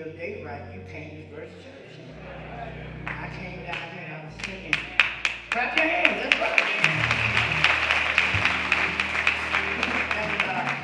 your day right, you came to First Church. I came down here and I was singing. Clap your hands, that's right. And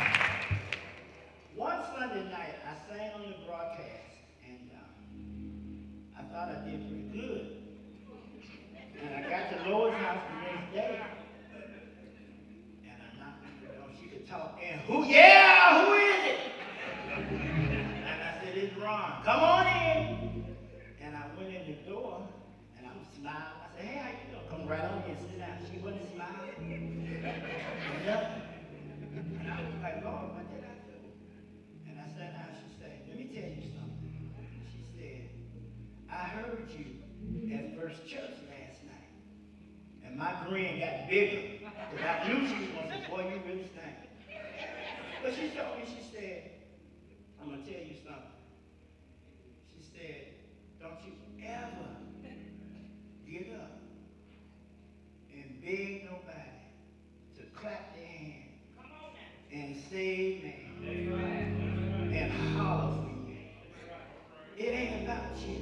one Sunday night, I sang on the broadcast, and I thought I did pretty good. And I got to Lois' house the next day, and I knocked on the door. She could talk, and who is it? And I said, it's Ron. Come on in. And I went in the door, and I was smiling. I said, hey, how you doing? Come right on in, sit down. She wasn't smiling. Nothing. And I was like, Lord, what did I do? And I sat down. She said, let me tell you something. She said, I heard you at First Church last night. And my grin got bigger. Because I knew she was going to say, boy, you really stink. But she told me, she said, I'm going to tell you something. She said, don't you ever get up and beg nobody to clap their hand and say amen and holler for you. It ain't about you.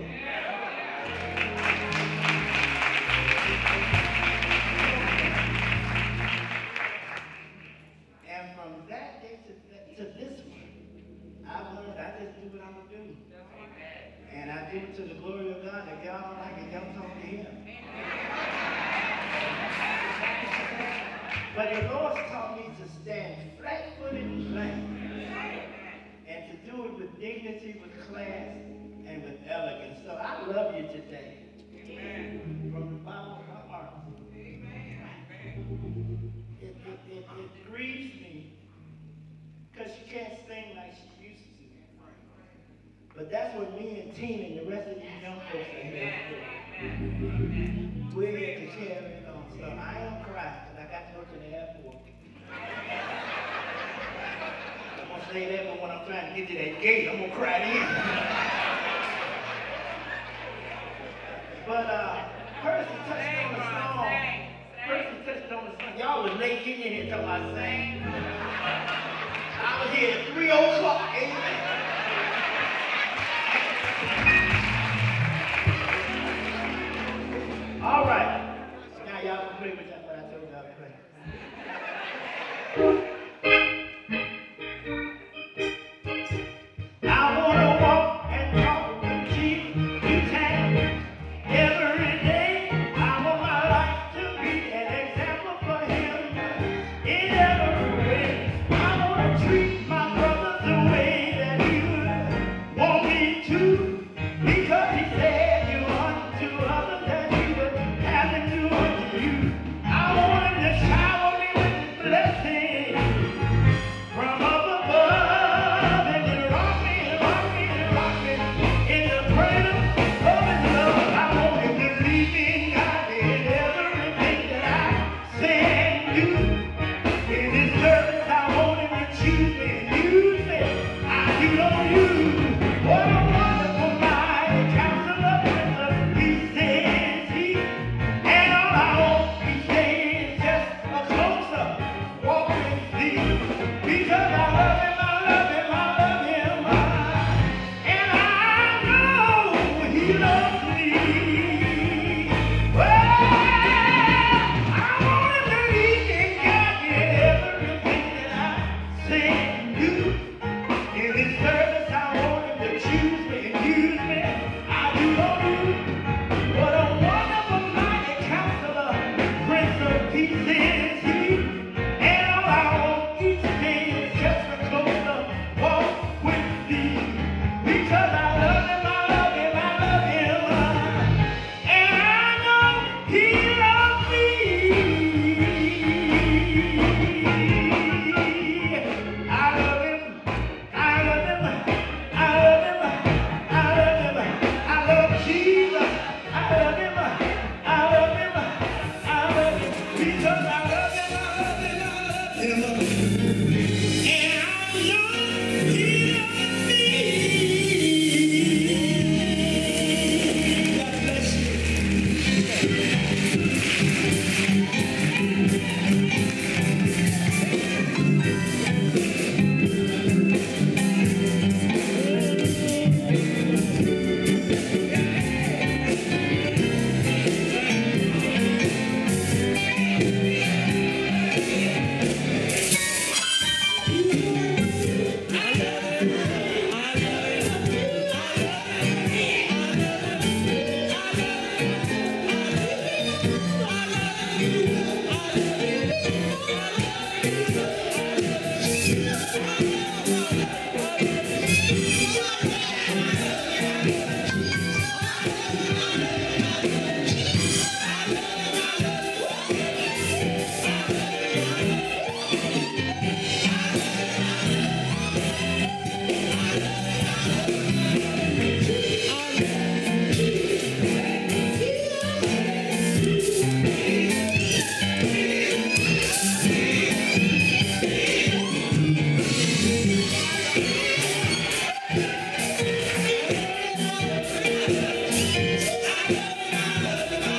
And from that day to this one, I've learned I just do what I'm going to do. And I do it to the glory of God. If y'all don't like it, y'all talk to him. But the Lord taught me to stand flat-footed and plain. And to do it with dignity, with class, and with elegance. So I love you today. Amen. From the bottom of my heart. It grieves me because she can't sing like she used to. But that's what me and Tina and the rest of these young folks are here for. We're here to carry it on. So I am crying because I got to go to the airport. I'm going to say that, but when I'm trying to get to that gate, I'm going to cry then. But Percy touched on the song. Percy touched on the song. Y'all was late getting in here talking about sing. I was here at 3 o'clock. Amen. All right. Now y'all can play with that, what I told y'all to play. I want to walk and talk with Jesus. You can every day. I want my life to be an example for him in every way. I want to treat my brothers the way that he would want me to, because he said you unto others that you would have them do unto you. I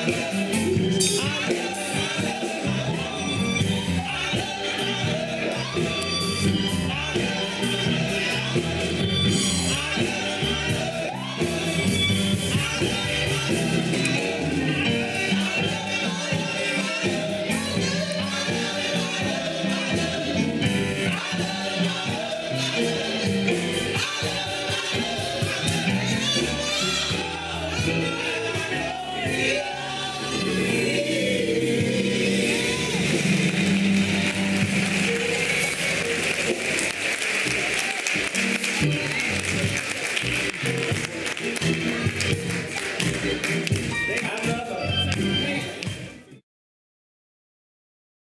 Yeah.